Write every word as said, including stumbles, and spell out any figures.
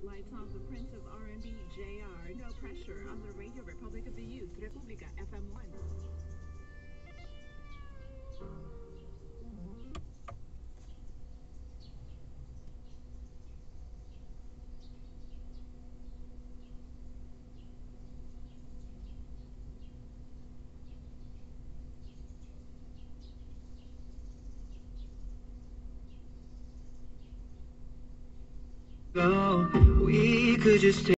Lights off the Prince of R and B, J R. No pressure on the Radio Republic of the Youth, Republica F M one. Go, we could just take